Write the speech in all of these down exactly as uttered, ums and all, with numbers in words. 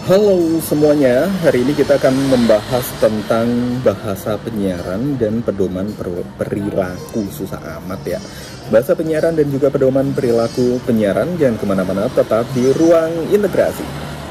Halo semuanya, hari ini kita akan membahas tentang bahasa penyiaran dan pedoman per- perilaku. Susah amat ya. Bahasa penyiaran dan juga pedoman perilaku penyiaran. Jangan kemana-mana, tetap di ruang integrasi.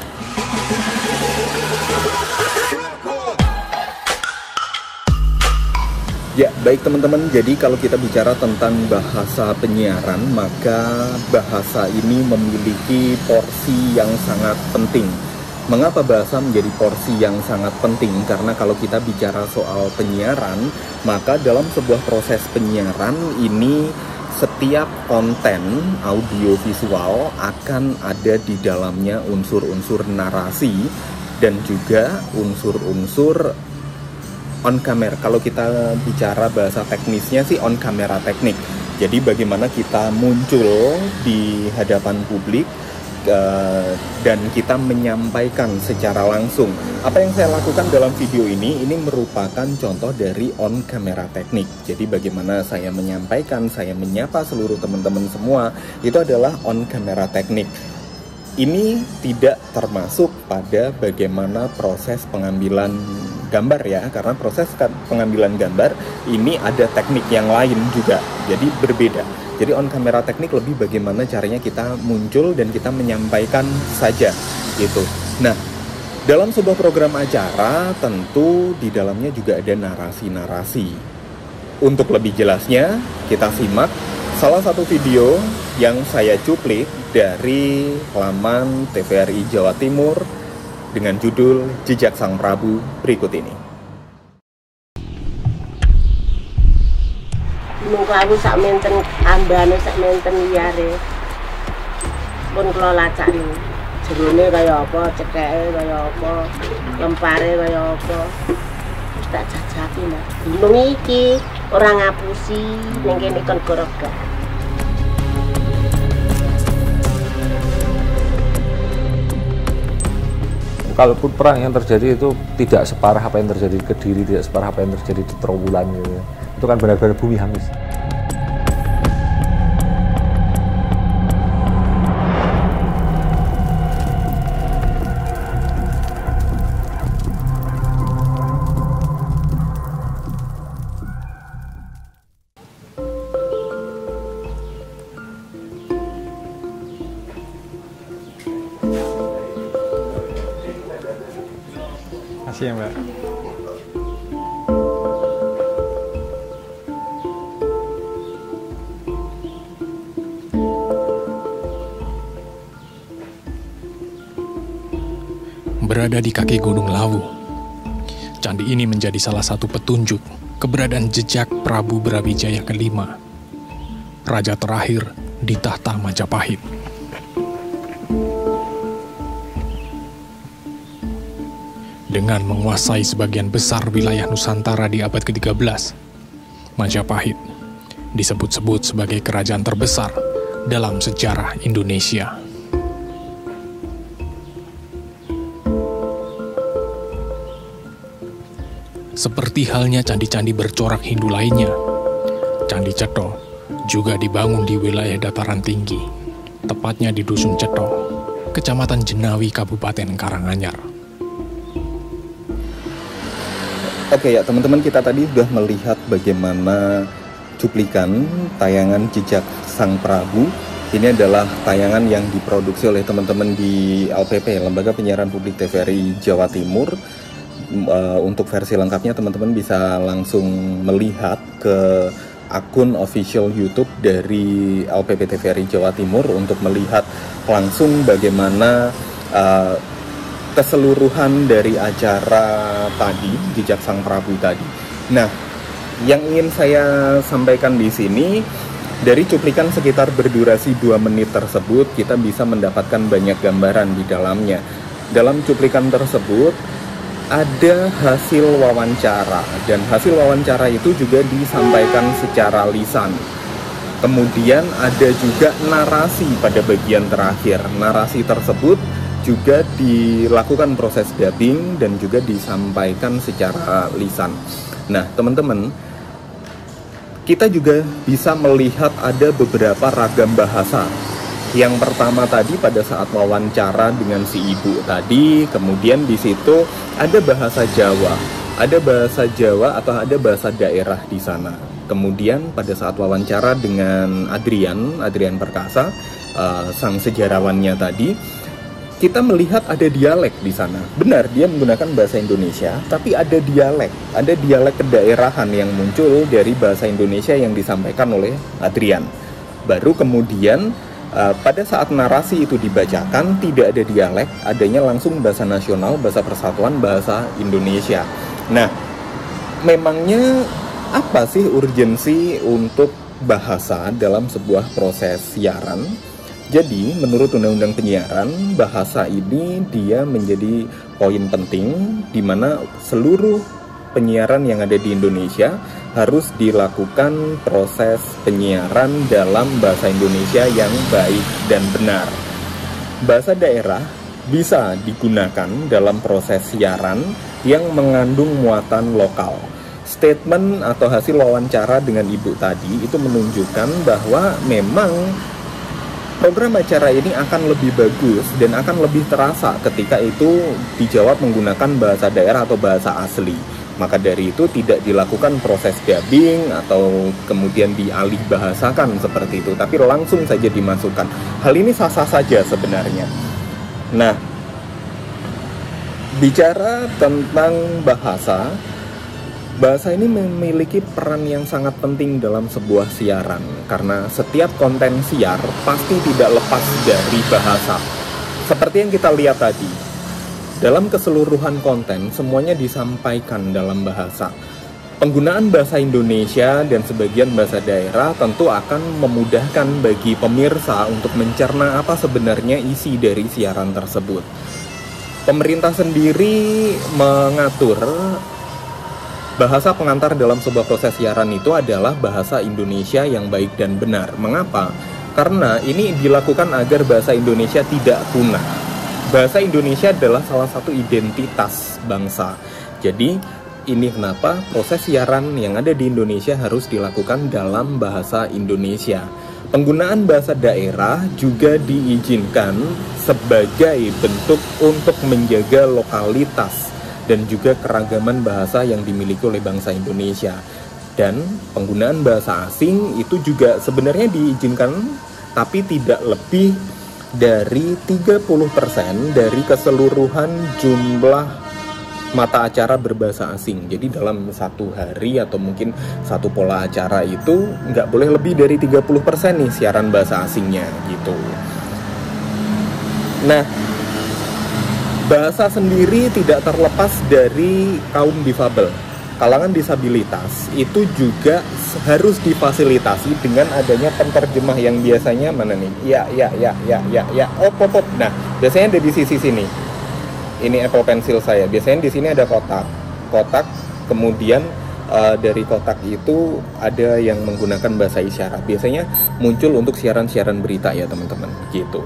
Ya, baik teman-teman, jadi kalau kita bicara tentang bahasa penyiaran, maka bahasa ini memiliki porsi yang sangat penting. Mengapa bahasa menjadi porsi yang sangat penting? Karena kalau kita bicara soal penyiaran, maka dalam sebuah proses penyiaran ini setiap konten audiovisual akan ada di dalamnya unsur-unsur narasi dan juga unsur-unsur on camera. Kalau kita bicara bahasa teknisnya sih on camera teknik. Jadi bagaimana kita muncul di hadapan publik uh, dan kita menyampaikan secara langsung. Apa yang saya lakukan dalam video ini, ini merupakan contoh dari on camera teknik. Jadi bagaimana saya menyampaikan, saya menyapa seluruh teman-teman semua, itu adalah on camera teknik. Ini tidak termasuk pada bagaimana proses pengambilan gambar ya, karena proses pengambilan gambar ini ada teknik yang lain juga, jadi berbeda. Jadi on camera teknik lebih bagaimana caranya kita muncul dan kita menyampaikan saja gitu. Nah, dalam sebuah program acara tentu di dalamnya juga ada narasi-narasi. Untuk lebih jelasnya, kita simak salah satu video yang saya cuplik dari laman T V R I Jawa Timur dengan judul Jejak Sang Prabu berikut ini. Gunung Klawu sak menten ambane sak menten liyare. Pun kula lacak niku. Jerone kaya apa, cekeke kaya apa, lempare kaya apa. Wis tak jajaki, Mas. Gunung iki ora ngapusi ning kene kon gorogan. Kalaupun perang yang terjadi itu tidak separah apa yang terjadi di Kediri, tidak separah apa yang terjadi di Trawulan gitu. Itu kan benar-benar bumi hangus. Makasih ya, Mbak. Berada di kaki Gunung Lawu, candi ini menjadi salah satu petunjuk keberadaan jejak Prabu Brawijaya kelima, raja terakhir di tahta Majapahit. Dengan menguasai sebagian besar wilayah Nusantara di abad ke tiga belas, Majapahit disebut-sebut sebagai kerajaan terbesar dalam sejarah Indonesia. Seperti halnya candi-candi bercorak Hindu lainnya, Candi Cetho juga dibangun di wilayah dataran tinggi, tepatnya di Dusun Cetho, Kecamatan Jenawi, Kabupaten Karanganyar. Oke ya teman-teman, kita tadi sudah melihat bagaimana cuplikan tayangan Jejak Sang Prabu. Ini adalah tayangan yang diproduksi oleh teman-teman di L P P, Lembaga Penyiaran Publik T V R I Jawa Timur. Uh, untuk versi lengkapnya teman-teman bisa langsung melihat ke akun official YouTube dari L P P T V R I Jawa Timur untuk melihat langsung bagaimana uh, keseluruhan dari acara tadi, Jejak Sang Prabu tadi. Nah, yang ingin saya sampaikan di sini, dari cuplikan sekitar berdurasi dua menit tersebut, kita bisa mendapatkan banyak gambaran di dalamnya. Dalam cuplikan tersebut, ada hasil wawancara, dan hasil wawancara itu juga disampaikan secara lisan. Kemudian ada juga narasi pada bagian terakhir. Narasi tersebut juga dilakukan proses dubbing dan juga disampaikan secara lisan. Nah, teman-teman, kita juga bisa melihat ada beberapa ragam bahasa Yang pertama tadi pada saat wawancara dengan si ibu tadi, kemudian di situ ada bahasa Jawa, ada bahasa Jawa atau ada bahasa daerah di sana. Kemudian pada saat wawancara dengan Adrian, Adrian Perkasa, uh, sang sejarawannya tadi, kita melihat ada dialek di sana. Benar, dia menggunakan bahasa Indonesia, tapi ada dialek, ada dialek kedaerahan yang muncul dari bahasa Indonesia yang disampaikan oleh Adrian. Baru kemudian Uh, pada saat narasi itu dibacakan, tidak ada dialek, adanya langsung bahasa nasional, bahasa persatuan, bahasa Indonesia. Nah, memangnya apa sih urgensi untuk bahasa dalam sebuah proses siaran? Jadi, menurut Undang-Undang Penyiaran, bahasa ini dia menjadi poin penting di mana seluruh penyiaran yang ada di Indonesia harus dilakukan proses penyiaran dalam bahasa Indonesia yang baik dan benar. Bahasa daerah bisa digunakan dalam proses siaran yang mengandung muatan lokal. Statement atau hasil wawancara dengan ibu tadi itu menunjukkan bahwa memang program acara ini akan lebih bagus dan akan lebih terasa ketika itu dijawab menggunakan bahasa daerah atau bahasa asli. Maka dari itu tidak dilakukan proses dubbing atau kemudian dialih bahasakan seperti itu, tapi langsung saja dimasukkan. Hal ini sah-sah saja sebenarnya. Nah, bicara tentang bahasa, bahasa ini memiliki peran yang sangat penting dalam sebuah siaran, karena setiap konten siar pasti tidak lepas dari bahasa. Seperti yang kita lihat tadi, dalam keseluruhan konten, semuanya disampaikan dalam bahasa. Penggunaan bahasa Indonesia dan sebagian bahasa daerah tentu akan memudahkan bagi pemirsa untuk mencerna apa sebenarnya isi dari siaran tersebut. Pemerintah sendiri mengatur bahasa pengantar dalam sebuah proses siaran itu adalah bahasa Indonesia yang baik dan benar. Mengapa? Karena ini dilakukan agar bahasa Indonesia tidak punah. Bahasa Indonesia adalah salah satu identitas bangsa. Jadi, ini kenapa proses siaran yang ada di Indonesia harus dilakukan dalam bahasa Indonesia. Penggunaan bahasa daerah juga diizinkan sebagai bentuk untuk menjaga lokalitas dan juga keragaman bahasa yang dimiliki oleh bangsa Indonesia. Dan penggunaan bahasa asing itu juga sebenarnya diizinkan, tapi tidak lebih dari tiga puluh persen dari keseluruhan jumlah mata acara berbahasa asing. Jadi dalam satu hari atau mungkin satu pola acara itu nggak boleh lebih dari tiga puluh persen nih siaran bahasa asingnya gitu. Nah, bahasa sendiri tidak terlepas dari kaum difabel. Kalangan disabilitas itu juga harus difasilitasi dengan adanya penterjemah yang biasanya mana nih? Ya, ya, ya, ya, ya, ya, op, op, op. Nah, biasanya ada di sisi sini. Ini Apple Pencil saya. Biasanya di sini ada kotak, kotak. Kemudian uh, dari kotak itu ada yang menggunakan bahasa isyarat. Biasanya muncul untuk siaran-siaran berita ya teman-teman. Gitu.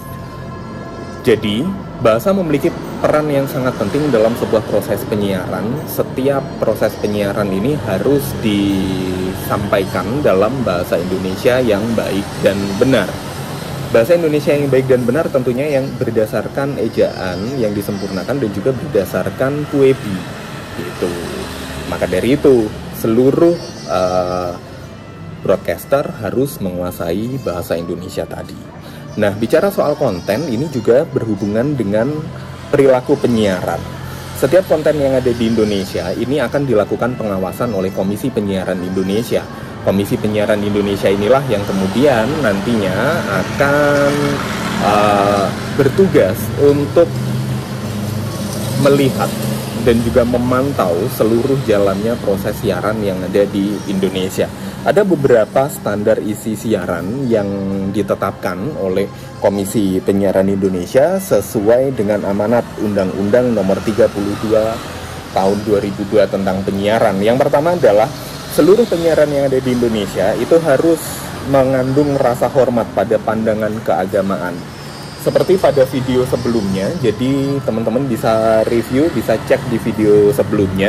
Jadi, bahasa memiliki peran yang sangat penting dalam sebuah proses penyiaran. Setiap proses penyiaran ini harus disampaikan dalam bahasa Indonesia yang baik dan benar. Bahasa Indonesia yang baik dan benar tentunya yang berdasarkan ejaan yang disempurnakan dan juga berdasarkan P U E B I. Gitu. Maka dari itu, seluruh uh, broadcaster harus menguasai bahasa Indonesia tadi. Nah, bicara soal konten, ini juga berhubungan dengan perilaku penyiaran. Setiap konten yang ada di Indonesia, ini akan dilakukan pengawasan oleh Komisi Penyiaran Indonesia. Komisi Penyiaran Indonesia inilah yang kemudian nantinya akan uh, bertugas untuk melihat dan juga memantau seluruh jalannya proses siaran yang ada di Indonesia. Ada beberapa standar isi siaran yang ditetapkan oleh Komisi Penyiaran Indonesia sesuai dengan amanat Undang-Undang Nomor tiga puluh dua Tahun dua ribu dua tentang penyiaran. Yang pertama adalah seluruh penyiaran yang ada di Indonesia itu harus mengandung rasa hormat pada pandangan keagamaan. Seperti pada video sebelumnya, jadi teman-teman bisa review, bisa cek di video sebelumnya.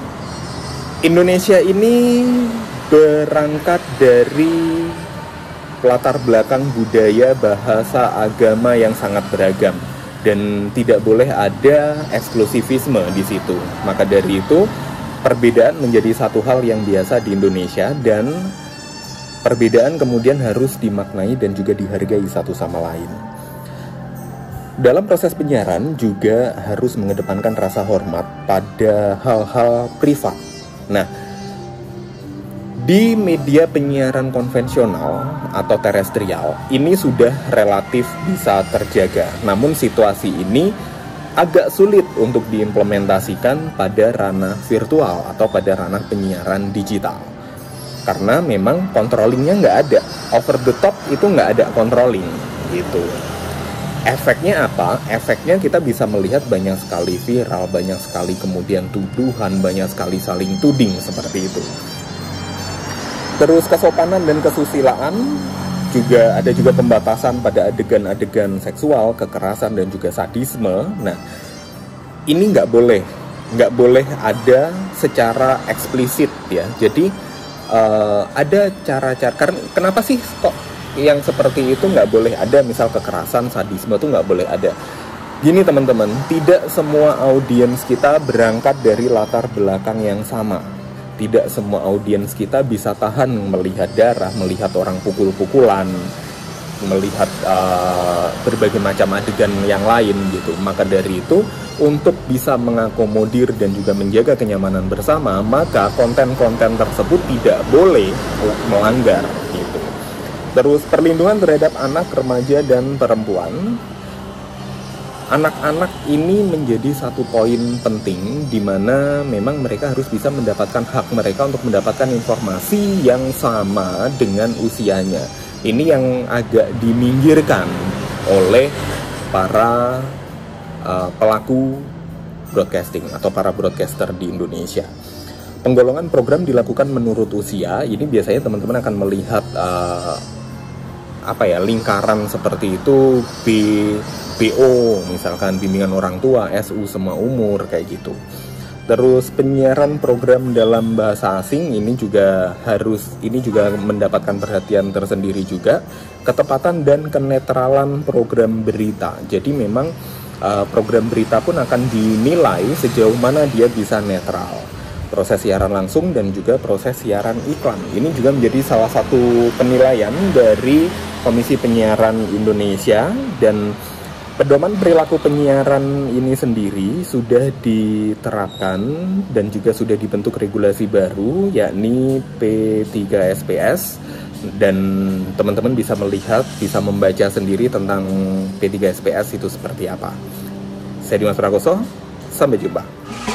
Indonesia ini berangkat dari latar belakang budaya, bahasa, agama yang sangat beragam dan tidak boleh ada eksklusivisme di situ. Maka dari itu perbedaan menjadi satu hal yang biasa di Indonesia dan perbedaan kemudian harus dimaknai dan juga dihargai satu sama lain. Dalam proses penyiaran juga harus mengedepankan rasa hormat pada hal-hal privat. Nah, di media penyiaran konvensional atau terestrial ini sudah relatif bisa terjaga. Namun situasi ini agak sulit untuk diimplementasikan pada ranah virtual atau pada ranah penyiaran digital. Karena memang controllingnya nggak ada. Over the top itu nggak ada controlling gitu. Efeknya apa? Efeknya kita bisa melihat banyak sekali viral, banyak sekali kemudian tuduhan, banyak sekali saling tuding seperti itu. Terus kesopanan dan kesusilaan juga ada juga pembatasan pada adegan-adegan seksual, kekerasan dan juga sadisme. Nah, ini nggak boleh, nggak boleh ada secara eksplisit ya. Jadi uh, ada cara-cara. Kenapa sih kok yang seperti itu nggak boleh ada? Misal kekerasan, sadisme itu nggak boleh ada. Gini teman-teman, tidak semua audiens kita berangkat dari latar belakang yang sama. Tidak semua audiens kita bisa tahan melihat darah, melihat orang pukul-pukulan, melihat uh, berbagai macam adegan yang lain gitu. Maka dari itu, untuk bisa mengakomodir dan juga menjaga kenyamanan bersama, maka konten-konten tersebut tidak boleh melanggar gitu. Terus perlindungan terhadap anak, remaja, dan perempuan. Anak-anak ini menjadi satu poin penting di mana memang mereka harus bisa mendapatkan hak mereka untuk mendapatkan informasi yang sama dengan usianya. Ini yang agak diminggirkan oleh para uh, pelaku broadcasting atau para broadcaster di Indonesia. Penggolongan program dilakukan menurut usia. Ini biasanya teman-teman akan melihat uh, apa ya, lingkaran seperti itu, B, B O misalkan, bimbingan orang tua, S U semua umur kayak gitu. Terus penyiaran program dalam bahasa asing ini juga harus, ini juga mendapatkan perhatian tersendiri juga. Ketepatan dan kenetralan program berita. Jadi memang uh, program berita pun akan dinilai sejauh mana dia bisa netral. Proses siaran langsung dan juga proses siaran iklan. Ini juga menjadi salah satu penilaian dari Komisi Penyiaran Indonesia, dan pedoman perilaku penyiaran ini sendiri sudah diterapkan dan juga sudah dibentuk regulasi baru, yakni P tiga S P S, dan teman-teman bisa melihat, bisa membaca sendiri tentang P tiga S P S itu seperti apa. Saya Dimas Prakoso, sampai jumpa.